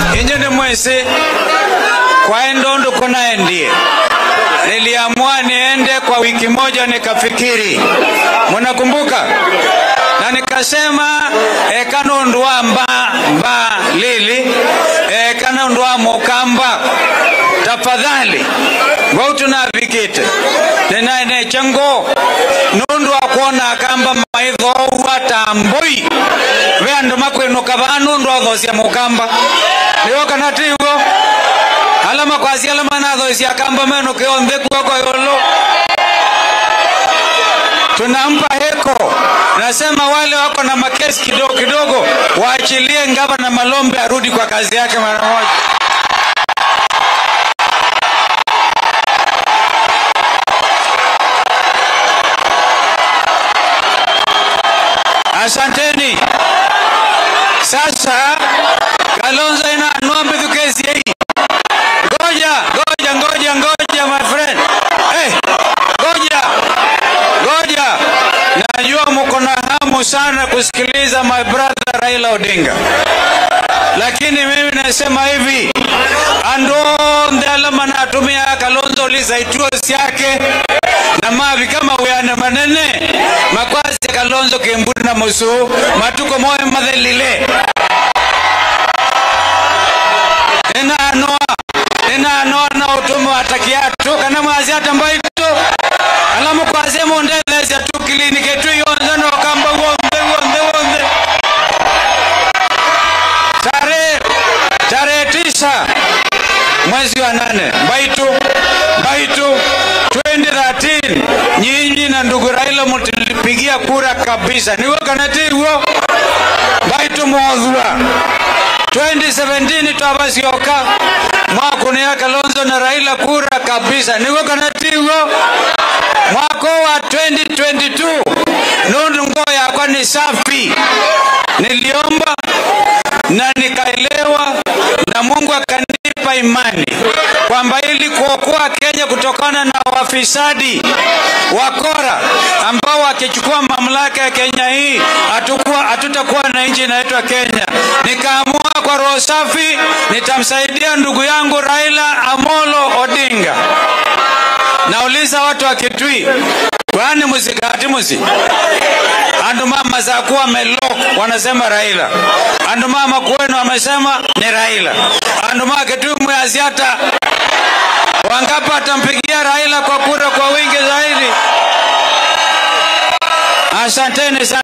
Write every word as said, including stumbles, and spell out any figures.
Inje ni mwezi kwa endondo kuna endie. Niliamua niende kwa wiki moja nikafikiri. Mnakumbuka? Na nikasema e kanondwa mba mba lili e kanondwa mukamba tafadhali wautu na vikite nena ene chango nundwa kuona kamba maitho watamboi weando makweno kabanu ndo dhosia mukamba leo kanatigo alama kwa si alama na dhosia kamba meno keonde kwa kwa yolo tunampa heko. Nasema wale wako na makesi kidogo kidogo waachilie Gavana Malombe arudi kwa kazi yake mara moja. Asanteni. Sasa Kalonzo ina nombe kesi hii. Ngoja, ngoja, ngoja, ngoja my friend. Eh, ngoja. Ngoja. Najua mko na hamu sana kusikiliza my brother Raila Odinga. Lakini mimi nasema hivi, ando ndalama natumia Kalonzo lizaituo yake na mavi kama uyana manene makwazi Kalonzo kemburi na musu matuko moyo madhelile ena anoa ena anoa na utumu atakiatu kana mwazi hata mbaito alamu kwa semo ndeze tu kliniki tu yonza no kamba wonde wonde wonde tare tare tisa mwezi wa nane mbaitu mbaitu twenty thirteen nyinyi na ndugu Raila mtilipigia kura kabisa niwe kanati huo mbaitu mwazua twenty seventeen tuabasioka mwako ni ya Kalonzo na Raila kura kabisa niwe kanati huo mwako wa twenty twenty-two nundu ngoya kwa ni safi niliomba na nikaelewa na Mungu akanipa imani kwamba ili kuokoa Kenya kutokana na wafisadi wakora ambao wakichukua mamlaka ya Kenya hii hatakuwa hatutakuwa na nchi inaitwa Kenya. Nikaamua kwa roho safi nitamsaidia ndugu yangu Raila Amolo Odinga. Nauliza watu wa Kitui, kwani muzikati muzi? Andu mama za kuwa melok wanasema Raila. Andu mama kwenu wamesema ni Raila. Andu mama Kitui mwaziata wangapi atampigia Raila kwa kura kwa wingi zaidi? Asanteni sana.